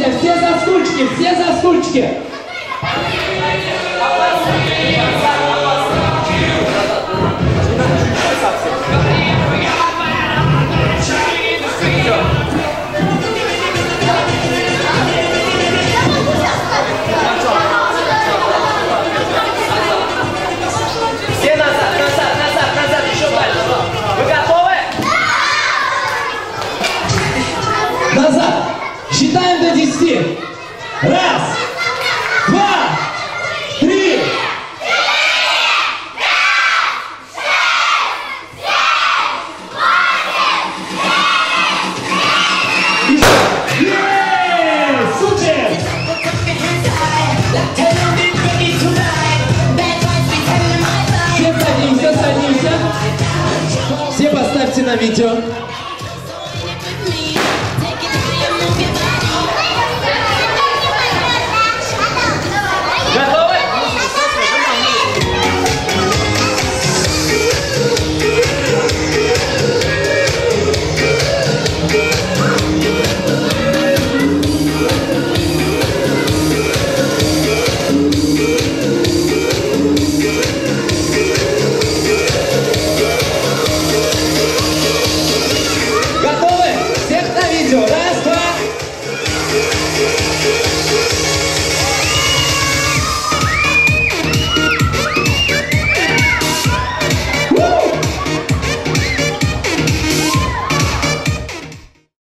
Внимание, все за стульчики, все за стульчики. Все назад, назад, назад, назад, еще дальше. Вы готовы? Назад. Считаем до 10. Раз, два, три. Супер! Все садимся, садимся. Все поставьте на видео.